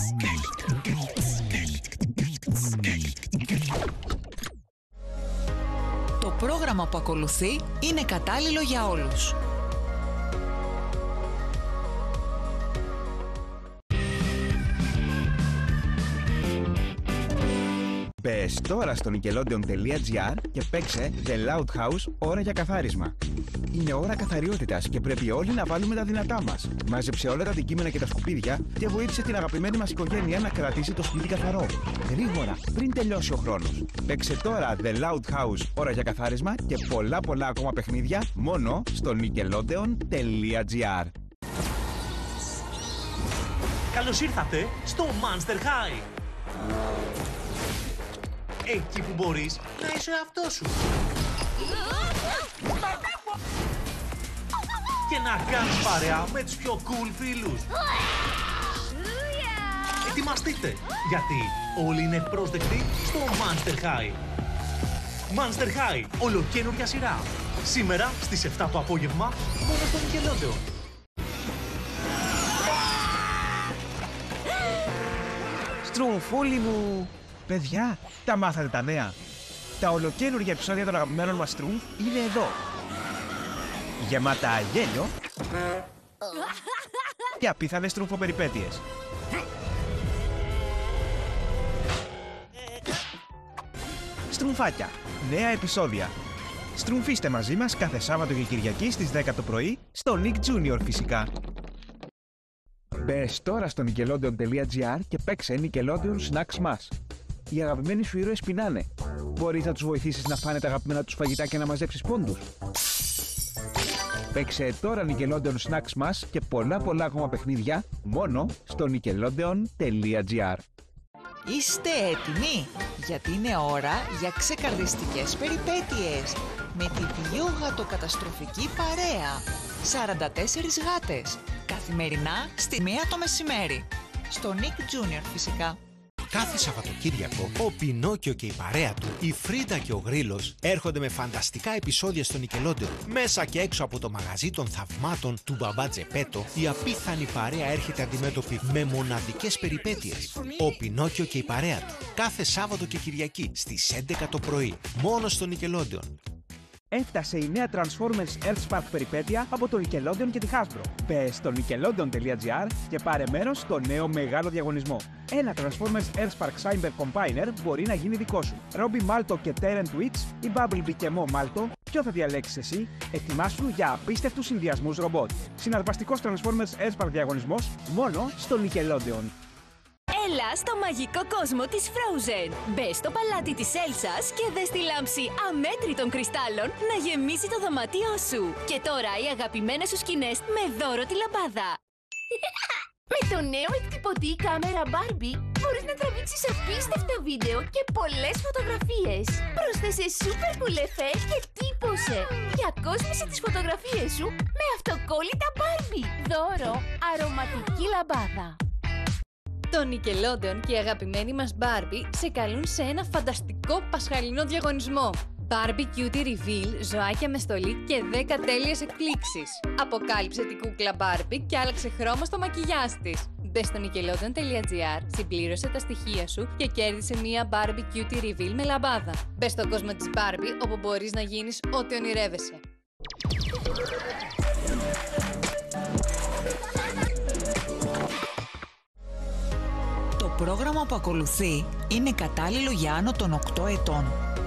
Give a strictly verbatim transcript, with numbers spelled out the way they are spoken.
Το πρόγραμμα που ακολουθεί είναι κατάλληλο για όλους. Μπες τώρα στο nickelodeon.gr και παίξε The Loud House ώρα για καθάρισμα. Είναι ώρα καθαριότητας και πρέπει όλοι να βάλουμε τα δυνατά μας. Μάζεψε όλα τα αντικείμενα και τα σκουπίδια και βοήθησε την αγαπημένη μας οικογένεια να κρατήσει το σπίτι καθαρό. Γρήγορα, πριν τελειώσει ο χρόνος. Παίξε τώρα The Loud House ώρα για καθάρισμα και πολλά πολλά ακόμα παιχνίδια μόνο στο nickelodeon.gr. Καλώς ήρθατε στο Monster High! Εκεί που μπορείς να είσαι ο εαυτός σου. Και να κάνεις παρέα με τους πιο cool φίλους. Ετοιμαστείτε, γιατί όλοι είναι πρόσδεκτοι στο Monster High. Monster High, ολοκαίνουργια σειρά. Σήμερα στις επτά το απόγευμα, μόνο στο Nickelodeon. Στρουμφούλη μου! Παιδιά, τα μάθατε τα νέα. Τα ολοκαίνουργια επεισόδια των αγαπημένων μας Στρουμφ είναι εδώ. Γεμάτα γέλιο και απίθανες στρουμφοπεριπέτειες. Στρουμφάκια, νέα επεισόδια. Στρουμφίστε μαζί μας κάθε Σάββατο και Κυριακή στις δέκα το πρωί στο Nick Junior φυσικά. Μπες τώρα στο nickelodeon.gr και παίξε Nickelodeon Snacks Mass. Οι αγαπημένοι σου ήρωες πεινάνε. Μπορείς να τους βοηθήσεις να φάνε τα αγαπημένα τους φαγητά και να μαζέψεις πόντους. Παίξε τώρα Nickelodeon Snacks Mass και πολλά πολλά ακόμα παιχνίδια μόνο στο nickelodeon.gr. Είστε έτοιμοι? Γιατί είναι ώρα για ξεκαρδιστικές περιπέτειες με τη πιο γατοκαταστροφική παρέα. σαράντα τέσσερις γάτες. Καθημερινά στη μία το μεσημέρι. Στο Nick Junior φυσικά. Κάθε Σαββατοκύριακο, ο Πινόκιο και η παρέα του, η Φρίντα και ο Γρίλος, έρχονται με φανταστικά επεισόδια στο Nickelodeon. Μέσα και έξω από το μαγαζί των θαυμάτων του μπαμπά Τζεπέτο, η απίθανη παρέα έρχεται αντιμέτωπη με μοναδικές περιπέτειες. Ο Πινόκιο και η παρέα του, κάθε Σάββατο και Κυριακή στις έντεκα το πρωί, μόνο στο Nickelodeon. Έφτασε η νέα Transformers Earthspark περιπέτεια από το Nickelodeon και τη Hasbro. Μπες στο nickelodeon.gr και πάρε μέρος στο νέο μεγάλο διαγωνισμό. Ένα Transformers Earthspark Cyber Combiner μπορεί να γίνει δικό σου. Robbie Malto και Terran Twitch ή Bumblebee και Mo Malto, ποιο θα διαλέξεις εσύ? Ετοιμάσου για απίστευτους συνδυασμούς ρομπότ. Συναρπαστικός Transformers Earthspark διαγωνισμός μόνο στο Nickelodeon. Έλα στο μαγικό κόσμο της Frozen! Μπες στο παλάτι της Έλσας και δες τη λάμψη αμέτρητων κρυστάλλων να γεμίσει το δωμάτιό σου. Και τώρα οι αγαπημένες σου σκηνές με δώρο τη λαμπάδα. Με το νέο εκτυπωτή κάμερα Barbie μπορείς να τραβήξεις απίστευτα βίντεο και πολλές φωτογραφίες. Πρόσθεσε super cool effect και τύπωσε. Διακόσμησε τις φωτογραφίες σου με αυτοκόλλητα Barbie. Δώρο αρωματική λαμπάδα. Το Nickelodeon και η αγαπημένη μας Barbie σε καλούν σε ένα φανταστικό πασχαλινό διαγωνισμό. Barbie Cutie Reveal, ζωάκια με στολή και δέκα τέλειες εκπλήξεις. Αποκάλυψε την κούκλα Barbie και άλλαξε χρώμα στο μακιγιάζ της. Μπες στο nickelodeon.gr, συμπλήρωσε τα στοιχεία σου και κέρδισε μία Barbie Cutie Reveal με λαμπάδα. Μπες στον κόσμο της Barbie, όπου μπορείς να γίνεις ό,τι ονειρεύεσαι. Το πρόγραμμα που ακολουθεί είναι κατάλληλο για άνω των οκτώ ετών.